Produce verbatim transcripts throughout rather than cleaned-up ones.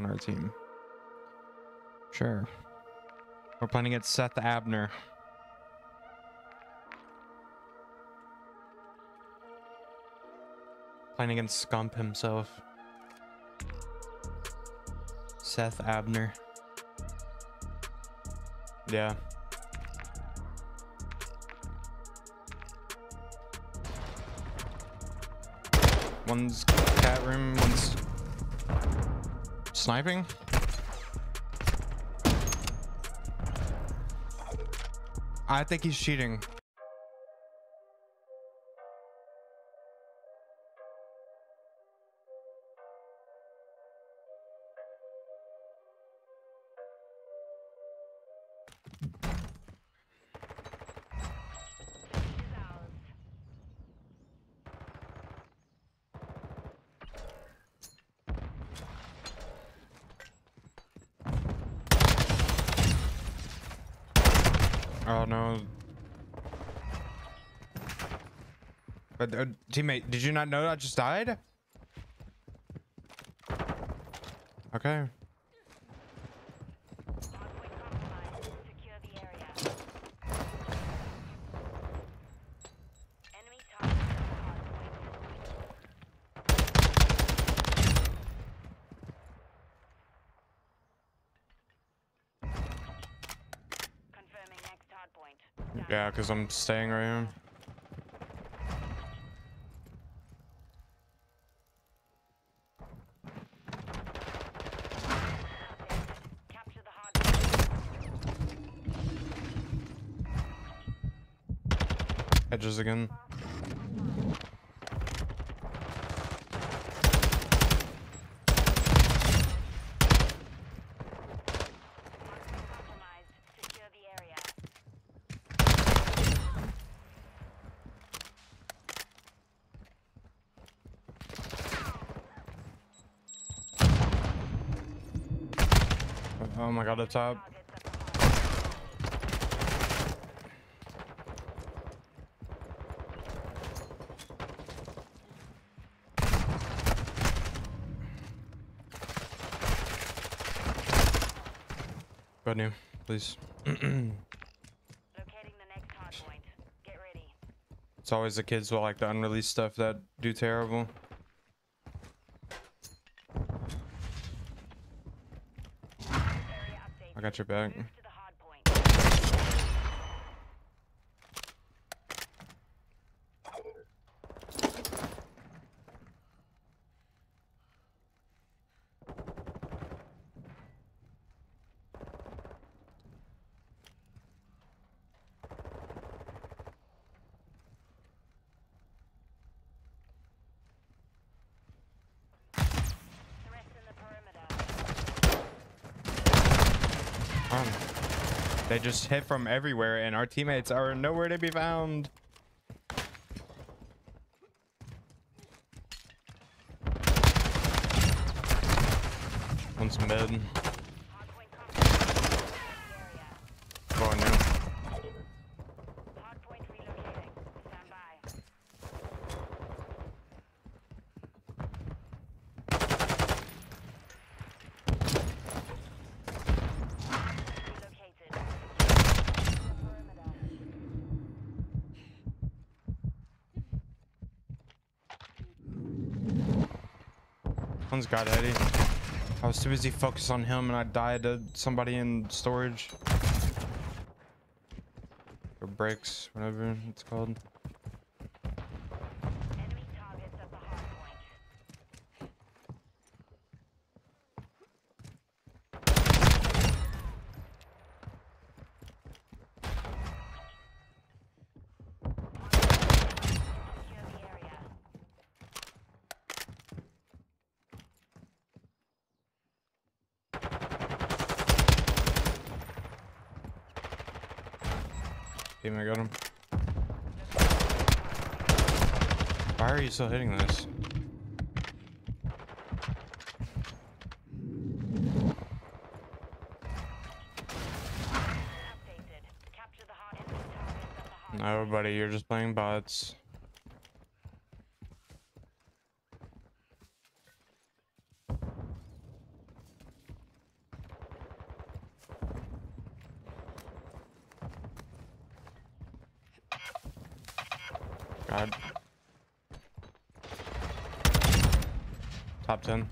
on our team. Sure. We're playing against Seth Abner. Playing against Scump himself. Seth Abner. Yeah. One's cat room, one's sniping. I think he's cheating. Oh no. But uh, teammate, did you not know I just died? Okay. Yeah, because I'm staying right here. Edges again. Oh my god, up top. Go new, please. Locating the next hard point. Get ready. It's always the kids with like the unreleased stuff that do terrible. I got your back. Um, they just hit from everywhere and our teammates are nowhere to be found. One's mid. Going new. One's got Eddie. I was too busy focused on him and I died to somebody in storage. Or bricks, whatever it's called. Enemy targets at the hard point. Secure the area. Team, I got him. Why are you still hitting this? No, buddy, you're just playing bots. God. Top ten.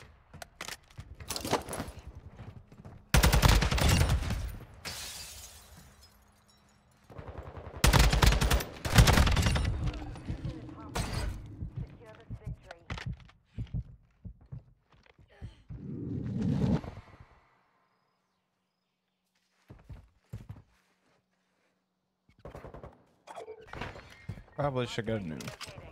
Secure this victory. Probably should go new. Locating.